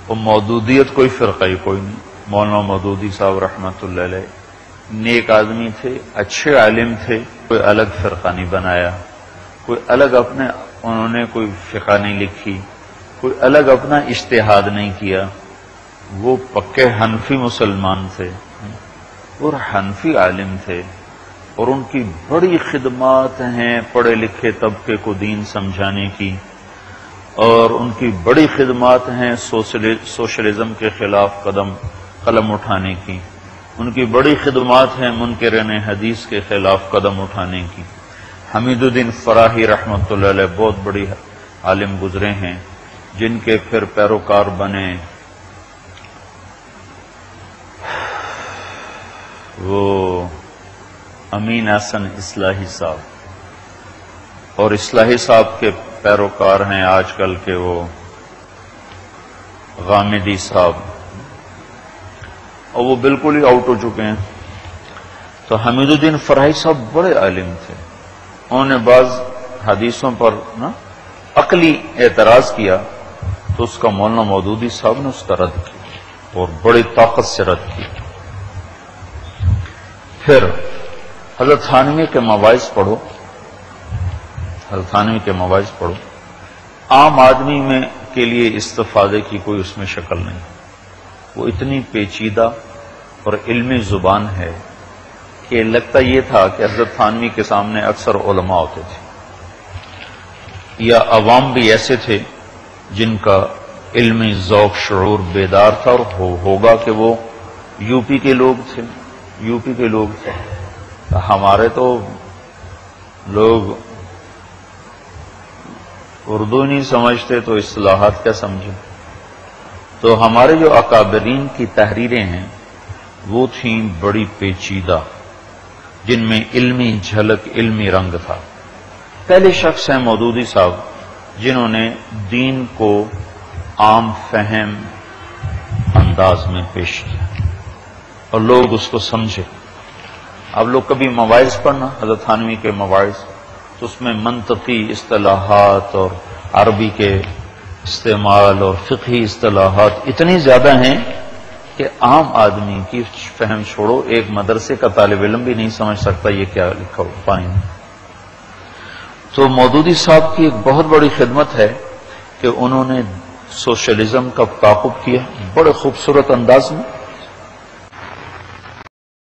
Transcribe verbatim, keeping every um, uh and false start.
وہ مودودیت کوئی فرقہ ہی کوئی نہیں. مولانا مودودی صاحب رحمۃ اللہ علیہ نیک آدمی تھے، اچھے عالم تھے، کوئی الگ فرقہ نہیں بنایا، کوئی الگ اپنے انہوں نے کوئی فقہ نہیں لکھی، کوئی الگ اپنا اجتہاد نہیں کیا. وہ پکے حنفی مسلمان تھے اور حنفی عالم تھے، اور ان کی بڑی خدمات ہیں پڑھے لکھے طبقے کو دین سمجھانے کی، اور ان کی بڑی خدمات ہیں سوشلزم کے خلاف قدم قلم اٹھانے کی، ان کی بڑی خدمات ہیں منکرین حدیث کے خلاف قدم اٹھانے کی. حمید الدین فراہی رحمۃ اللہ علیہ بہت بڑی عالم گزرے ہیں، جن کے پھر پیروکار بنے وہ امین احسن اصلاحی صاحب، اور اصلاحی صاحب کے پیروکار ہیں آج کل کے وہ غامدی صاحب، اور وہ بالکل ہی آؤٹ ہو چکے ہیں. تو حمید الدین فراہی صاحب بڑے عالم تھے. انہوں نے بعض حدیثوں پر نا عقلی اعتراض کیا تو اس کا مولانا مودودی صاحب نے اس کا رد کیا اور بڑی طاقت سے رد کیا. پھر حضرت تھانوی کے مواعظ پڑھو، حضرت تھانوی کے مواعظ پڑھو، عام آدمی میں کے لیے استفادے کی کوئی اس میں شکل نہیں. وہ اتنی پیچیدہ اور علمی زبان ہے کہ لگتا یہ تھا کہ حضرت تھانوی کے سامنے اکثر علماء ہوتے تھے یا عوام بھی ایسے تھے جن کا علمی ذوق شعور بیدار تھا، اور ہو ہوگا کہ وہ یو پی کے لوگ تھے یو پی کے لوگ تھے. ہمارے تو لوگ اردو نہیں سمجھتے تو اصطلاحات کیا سمجھیں. تو ہمارے جو اکابرین کی تحریریں ہیں وہ تھیں بڑی پیچیدہ، جن میں علمی جھلک علمی رنگ تھا. پہلے شخص ہیں مودودی صاحب جنہوں نے دین کو عام فہم انداز میں پیش کیا اور لوگ اس کو سمجھے. اب لوگ کبھی مواعظ پڑھنا حضرت تھانوی کے مواعظ، تو اس میں منطقی اصطلاحات اور عربی کے استعمال اور فقہی اصطلاحات اتنی زیادہ ہیں کہ عام آدمی کی فہم چھوڑو، ایک مدرسے کا طالب علم بھی نہیں سمجھ سکتا یہ کیا لکھا ہو پائیں. تو مودودی صاحب کی ایک بہت بڑی خدمت ہے کہ انہوں نے سوشلزم کا تعاقب کیا بڑے خوبصورت انداز میں.